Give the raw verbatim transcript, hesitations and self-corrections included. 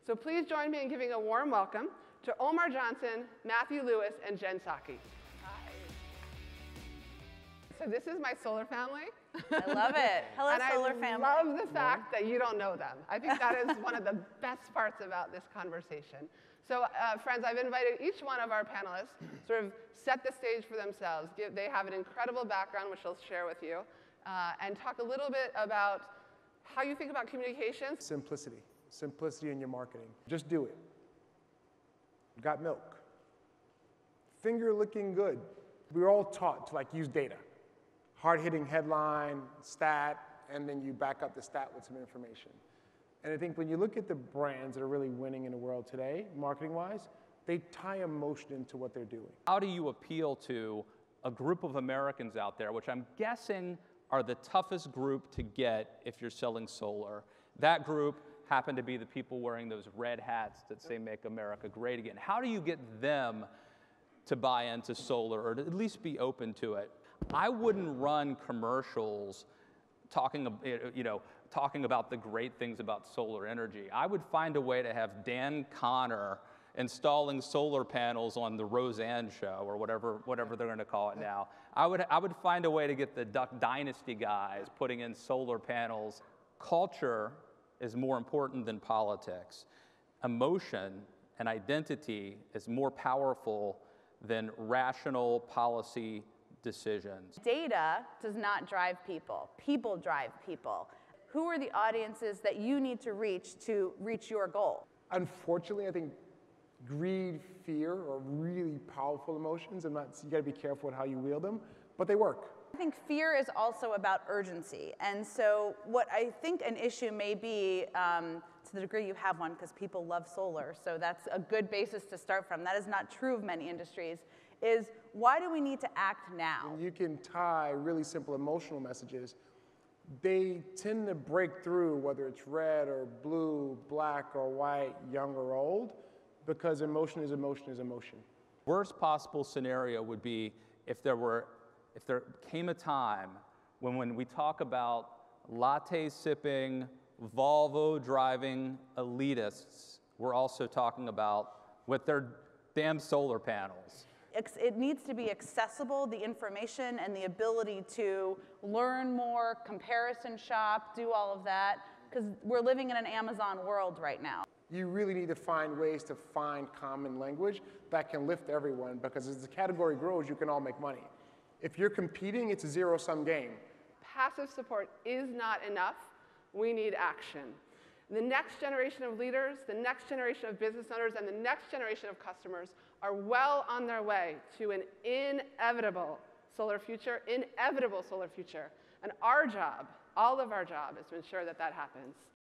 So please join me in giving a warm welcome to Omar Johnson, Matthew Lewis, and Jen Psaki. Hi. So this is my solar family. I love it. Hello, and solar I family. I love the fact that you don't know them. I think that is one of the best parts about this conversation. So uh, friends, I've invited each one of our panelists sort of set the stage for themselves. Give, they have an incredible background, which I'll share with you, uh, and talk a little bit about how you think about communications. Simplicity. Simplicity in your marketing. Just do it. Got milk. Finger looking good. We were all taught to like use data. Hard-hitting headline, stat, and then you back up the stat with some information. And I think when you look at the brands that are really winning in the world today, marketing-wise, they tie emotion into what they're doing. How do you appeal to a group of Americans out there, which I'm guessing are the toughest group to get if you're selling solar? That group happen to be the people wearing those red hats that say "Make America Great Again." How do you get them to buy into solar or to at least be open to it? I wouldn't run commercials talking, you know, talking about the great things about solar energy. I would find a way to have Dan Connor installing solar panels on the Roseanne show or whatever, whatever they're going to call it now. I would, I would find a way to get the Duck Dynasty guys putting in solar panels. Culture is more important than politics. Emotion and identity is more powerful than rational policy decisions. Data does not drive people. People drive people. Who are the audiences that you need to reach to reach your goal? Unfortunately, I think greed, fear are really powerful emotions, and that's, you got to be careful with how you wield them, but they work. I think fear is also about urgency. And so what I think an issue may be, um, to the degree you have one, because people love solar, so that's a good basis to start from. That is not true of many industries, is why do we need to act now? And you can tie really simple emotional messages. They tend to break through, whether it's red or blue, black or white, young or old, because emotion is emotion is emotion. Worst possible scenario would be if there were, if there came a time when when we talk about latte sipping, Volvo driving elitists, we're also talking about with their damn solar panels. It needs to be accessible, the information and the ability to learn more, comparison shop, do all of that, because we're living in an Amazon world right now. You really need to find ways to find common language that can lift everyone, because as the category grows, you can all make money. If you're competing, it's a zero-sum game. Passive support is not enough. We need action. The next generation of leaders, the next generation of business owners, and the next generation of customers are well on their way to an inevitable solar future, inevitable solar future. And our job, all of our job, is to ensure that that happens.